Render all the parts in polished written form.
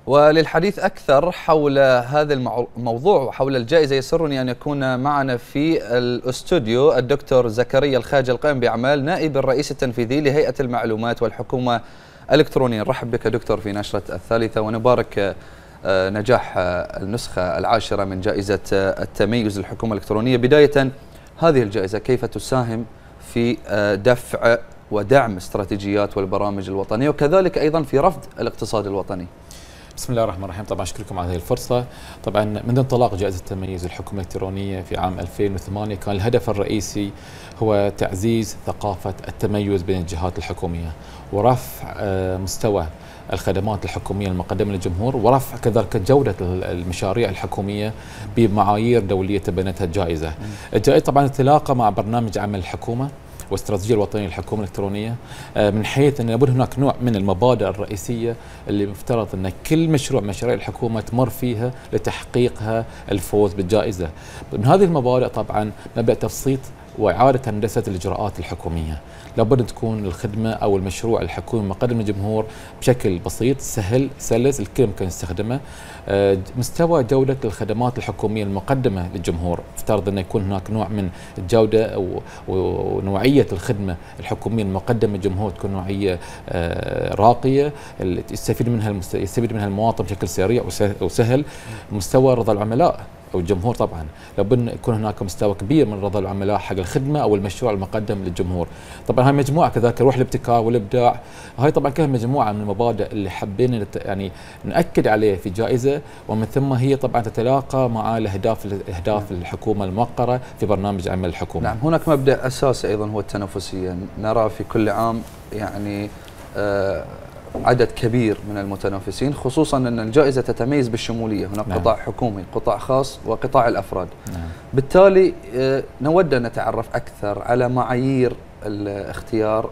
وللحديث أكثر حول هذا الموضوع وحول الجائزة يسرني أن يكون معنا في الاستوديو الدكتور زكريا الخاجة القائم بأعمال نائب الرئيس التنفيذي لهيئة المعلومات والحكومة الإلكترونية. نرحب بك دكتور في نشرة الثالثة ونبارك نجاح النسخة العاشرة من جائزة التميز للحكومة الإلكترونية. بداية، هذه الجائزة كيف تساهم في دفع ودعم استراتيجيات والبرامج الوطنية وكذلك أيضا في رفض الاقتصاد الوطني؟ بسم الله الرحمن الرحيم. طبعا أشكركم على هذه الفرصة. طبعا منذ انطلاق جائزة التميز للحكومة الإلكترونية في عام 2008 كان الهدف الرئيسي هو تعزيز ثقافة التميز بين الجهات الحكومية ورفع مستوى الخدمات الحكومية المقدمة للجمهور ورفع كذلك جودة المشاريع الحكومية بمعايير دولية تبنتها الجائزة. الجائزة طبعا تتلاقى مع برنامج عمل الحكومة واستراتيجية الوطنية للحكومة الإلكترونية، من حيث أن لابد هناك نوع من المبادئ الرئيسية اللي مفترض أن كل مشاريع الحكومة تمر فيها لتحقيقها الفوز بالجائزة. من هذه المبادئ طبعا مبدأ تبسيط وإعادة هندسة الإجراءات الحكومية. لابد تكون الخدمة أو المشروع الحكومي مقدم للجمهور بشكل بسيط سهل سلس الكل ممكن يستخدمه. مستوى جودة الخدمات الحكومية المقدمة للجمهور افترض أن يكون هناك نوع من الجودة ونوعية الخدمة الحكومية المقدمة للجمهور تكون نوعية راقية يستفيد منها المواطن بشكل سريع وسهل. مستوى رضا العملاء أو الجمهور طبعا لابد يكون هناك مستوى كبير من رضا العملاء حق الخدمة أو المشروع المقدم للجمهور. طبعا هاي مجموعة كذلك روح الابتكار والإبداع، هاي طبعا كلها مجموعة من المبادئ اللي حابين يعني نأكد عليه في جائزة، ومن ثم هي طبعا تتلاقى مع أهداف الحكومة الموقرة في برنامج عمل الحكومة. نعم، هناك مبدأ أساسي أيضا هو التنافسية. نرى في كل عام يعني عدد كبير من المتنافسين، خصوصا أن الجائزة تتميز بالشمولية. هناك نعم. قطاع حكومي، قطاع خاص، وقطاع الأفراد. نعم. بالتالي نود أن نتعرف أكثر على معايير اختيار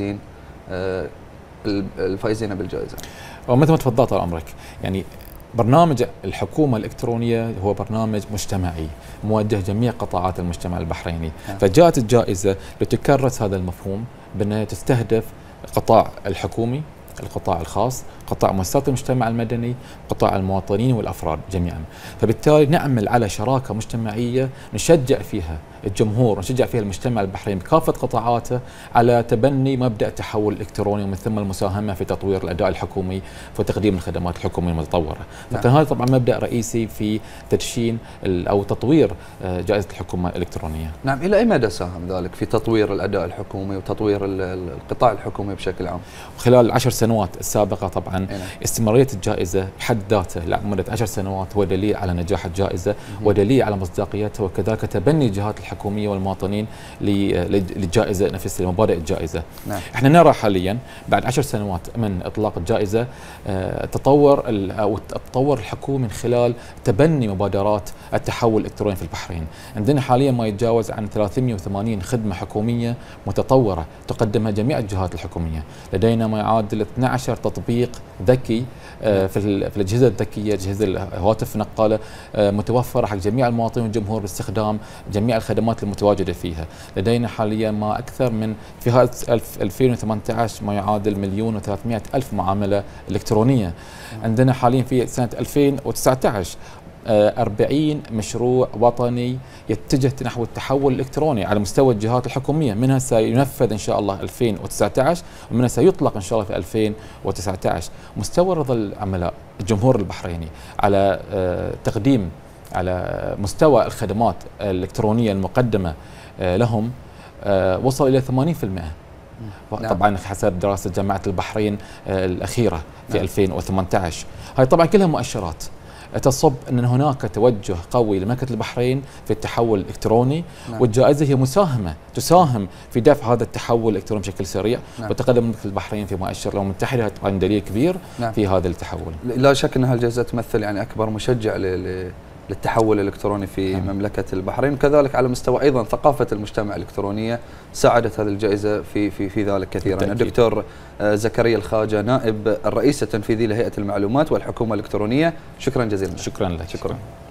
الفائزين بالجائزة. ومثل ما تفضلت طال عمرك، يعني برنامج الحكومة الإلكترونية هو برنامج مجتمعي موجه جميع قطاعات المجتمع البحريني. فجاءت الجائزة لتكرس هذا المفهوم بأنها تستهدف القطاع الحكومي، القطاع الخاص، قطاع مؤسسات المجتمع المدني، قطاع المواطنين والأفراد جميعا. فبالتالي نعمل على شراكة مجتمعية نشجع فيها الجمهور ونشجع فيها المجتمع البحريني بكافة قطاعاته على تبني مبدأ التحول الإلكتروني ومن ثم المساهمة في تطوير الأداء الحكومي وتقديم الخدمات الحكومية المتطورة. فكان هذا طبعا مبدأ رئيسي في تدشين أو تطوير جائزة الحكومة الإلكترونية. نعم، إلى أي مدى ساهم ذلك في تطوير الأداء الحكومي وتطوير القطاع الحكومي بشكل عام؟ خلال العشر سنوات السابقة طبعا استمرارية الجائزة بحد ذاته لمدة 10 سنوات هو دليل على نجاح الجائزة ودليل على مصداقيتها، وكذلك تبني الجهات الحكومية والمواطنين للجائزة نفسها لمبادئ الجائزة. نعم. احنا نرى حاليا بعد 10 سنوات من اطلاق الجائزة تطور الحكومة من خلال تبني مبادرات التحول الإلكتروني في البحرين. عندنا حاليا ما يتجاوز عن 380 خدمة حكومية متطورة تقدمها جميع الجهات الحكومية. لدينا ما يعادل 12 تطبيق ذكي في الأجهزة الذكية، أجهزة الهواتف النقالة متوفرة حق جميع المواطنين والجمهور باستخدام جميع الخدمات المتواجدة فيها. لدينا حاليا ما أكثر من في هذا 2018 ما يعادل 1,300,000 معاملة إلكترونية. عندنا حاليا في سنة 2019 40 مشروع وطني يتجه نحو التحول الإلكتروني على مستوى الجهات الحكومية، منها سينفذ إن شاء الله 2019 ومنها سيطلق إن شاء الله في 2019. مستوى رضا العملاء الجمهور البحريني على تقديم على مستوى الخدمات الإلكترونية المقدمة لهم وصل إلى 80%. طبعا حسب دراسة جامعة البحرين الأخيرة في 2018. هاي طبعا كلها مؤشرات تصب أن هناك توجه قوي لمملكة البحرين في التحول الإلكتروني. والجائزة هي تساهم في دفع هذا التحول الإلكتروني بشكل سريع. وتقدم مملكة البحرين في مؤشر الأمم المتحدة طبعا دليل كبير في هذا التحول. لا شك أن هالجائزة تمثل يعني أكبر مشجع للتحول الإلكتروني في مملكة البحرين، وكذلك على مستوى أيضا ثقافة المجتمع الإلكترونية ساعدت هذه الجائزة في ذلك كثيرا. الدكتور زكريا الخاجة نائب الرئيس التنفيذي لهيئة المعلومات والحكومة الإلكترونية، شكرا جزيلا. شكرا لك. شكرا.